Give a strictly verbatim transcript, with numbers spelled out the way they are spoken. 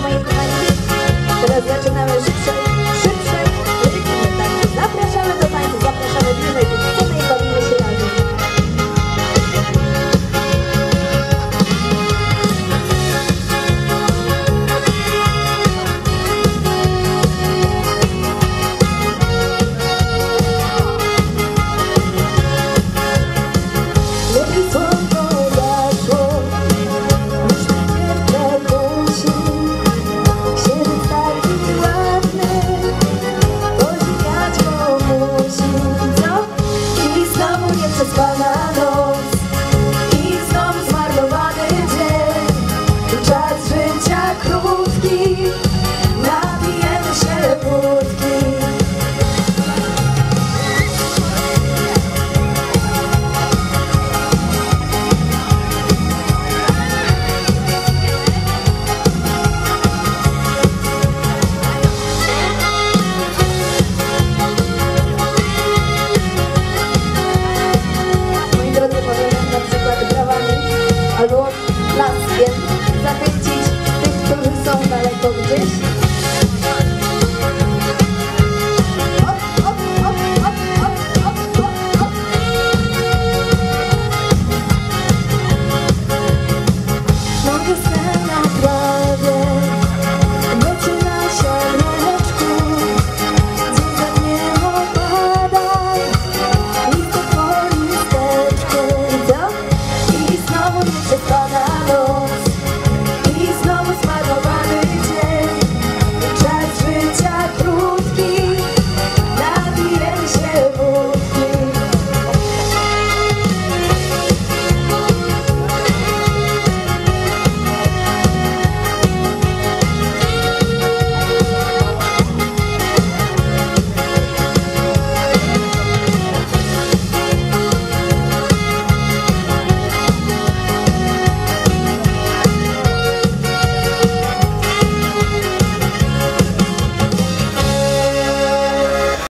Dobrze, moi kochani? Teraz zaczynamy szybsze, szybsze rytmy tańce. Zapraszamy do tańca, zapraszamy bliżej do sceny i bawimy się razem. Przespana noc i znowu zmarnowany dzień. Czas życia krótki, napijemy się wódki. Albo laskiem zachęcić tych, którzy są daleko gdzieś.